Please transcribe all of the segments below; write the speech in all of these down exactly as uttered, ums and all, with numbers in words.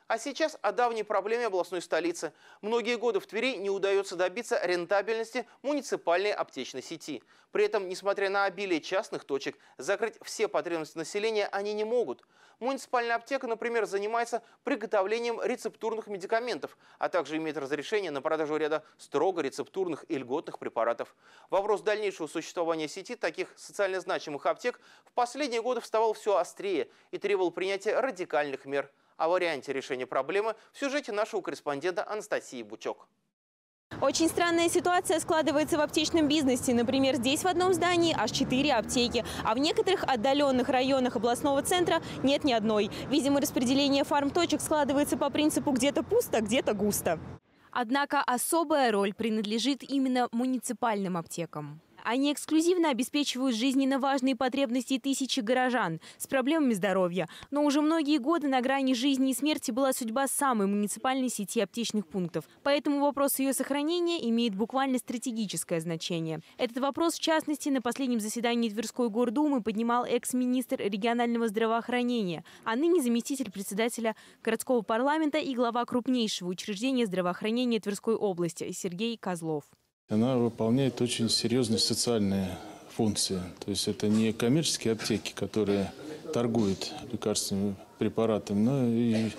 А сейчас о давней проблеме областной столицы. Многие годы в Твери не удается добиться рентабельности муниципальной аптечной сети. При этом, несмотря на обилие частных точек, закрыть все потребности населения они не могут. Муниципальная аптека, например, занимается приготовлением рецептурных медикаментов, а также имеет разрешение на продажу ряда строго рецептурных и льготных препаратов. Вопрос дальнейшего существования сети таких социально значимых аптек в последние годы вставал все острее и требовал принятия радикальных мер. О варианте решения проблемы в сюжете нашего корреспондента Анастасии Бучок. Очень странная ситуация складывается в аптечном бизнесе. Например, здесь в одном здании аж четыре аптеки, а в некоторых отдаленных районах областного центра нет ни одной. Видимо, распределение фармточек складывается по принципу где-то пусто, где-то густо. Однако особая роль принадлежит именно муниципальным аптекам. Они эксклюзивно обеспечивают жизненно важные потребности тысячи горожан с проблемами здоровья. Но уже многие годы на грани жизни и смерти была судьба самой муниципальной сети аптечных пунктов. Поэтому вопрос ее сохранения имеет буквально стратегическое значение. Этот вопрос, в частности, на последнем заседании Тверской гордумы поднимал экс-министр регионального здравоохранения, а ныне заместитель председателя городского парламента и глава крупнейшего учреждения здравоохранения Тверской области Сергей Козлов. Она выполняет очень серьезные социальные функции. То есть это не коммерческие аптеки, которые торгуют лекарственными препаратами, но и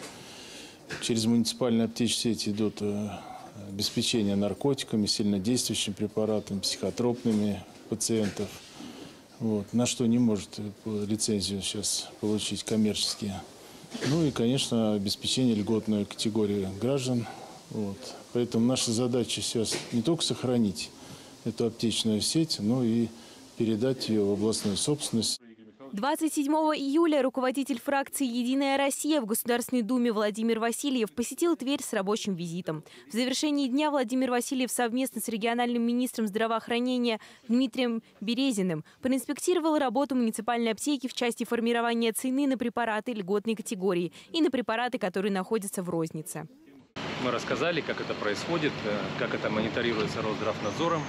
через муниципальные аптечные сети идут обеспечение наркотиками, сильнодействующими препаратами, психотропными пациентов. Вот, на что не может лицензию сейчас получить коммерческие. Ну и, конечно, обеспечение льготной категории граждан. Вот. Поэтому наша задача сейчас не только сохранить эту аптечную сеть, но и передать ее в областную собственность. двадцать седьмого июля руководитель фракции «Единая Россия» в Государственной Думе Владимир Васильев посетил Тверь с рабочим визитом. В завершении дня Владимир Васильев совместно с региональным министром здравоохранения Дмитрием Березиным проинспектировал работу муниципальной аптеки в части формирования цены на препараты льготной категории и на препараты, которые находятся в рознице. Мы рассказали, как это происходит, как это мониторируется Росздравнадзором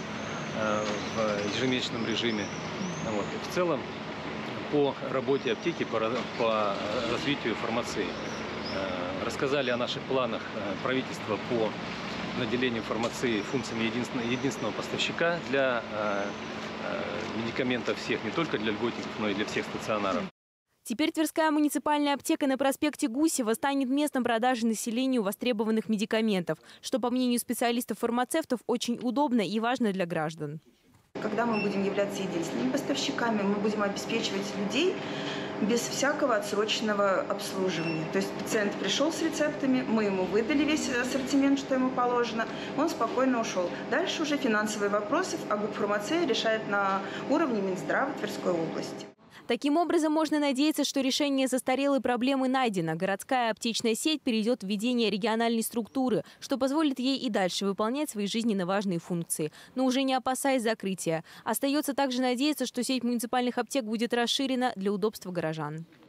в ежемесячном режиме. Вот. И в целом по работе аптеки, по, по развитию фармации. Рассказали о наших планах правительства по наделению фармации функциями единственного, единственного поставщика для медикаментов всех, не только для льготников, но и для всех стационаров. Теперь Тверская муниципальная аптека на проспекте Гусева станет местом продажи населению востребованных медикаментов, что, по мнению специалистов-фармацевтов, очень удобно и важно для граждан. Когда мы будем являться единственными поставщиками, мы будем обеспечивать людей без всякого отсроченного обслуживания. То есть пациент пришел с рецептами, мы ему выдали весь ассортимент, что ему положено, он спокойно ушел. Дальше уже финансовые вопросы, а губфармация решает на уровне Минздрава Тверской области. Таким образом, можно надеяться, что решение застарелой проблемы найдено. Городская аптечная сеть перейдет в ведение региональной структуры, что позволит ей и дальше выполнять свои жизненно важные функции, но уже не опасаясь закрытия. Остается также надеяться, что сеть муниципальных аптек будет расширена для удобства горожан.